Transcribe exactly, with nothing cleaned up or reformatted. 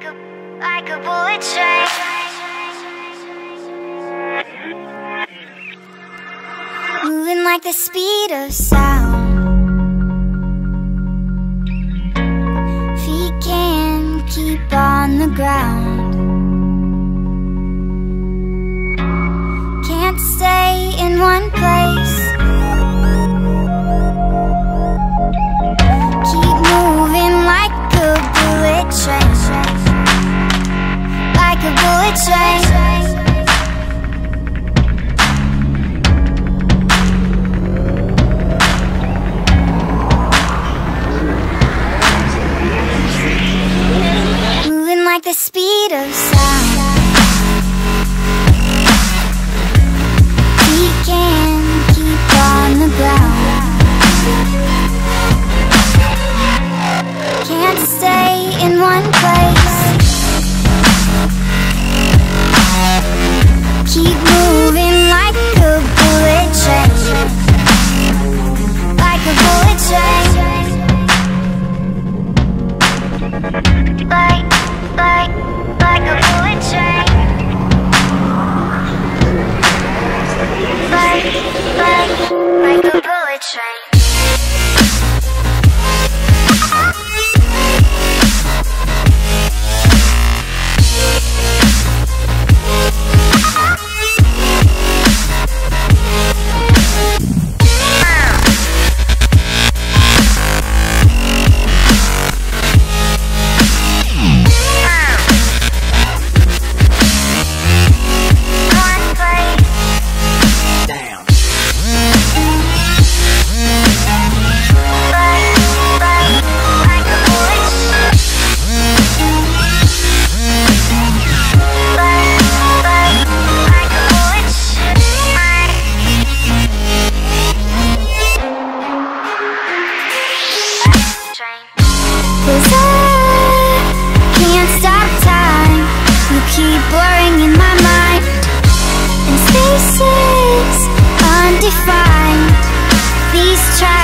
like a, like a bullet train. Moving like the speed of sound. Feet can't keep on the ground. Can't stay in one place. Keep moving like a bullet train. Like a bullet train. Like the speed of sound. We can keep on the ground. Can't stay in one place. Keep moving like a bullet train. Like a bullet train. Like Like, like a bullet train. Like, like, like a bullet train. Keep blurring in my mind, and spaces undefined. These tracks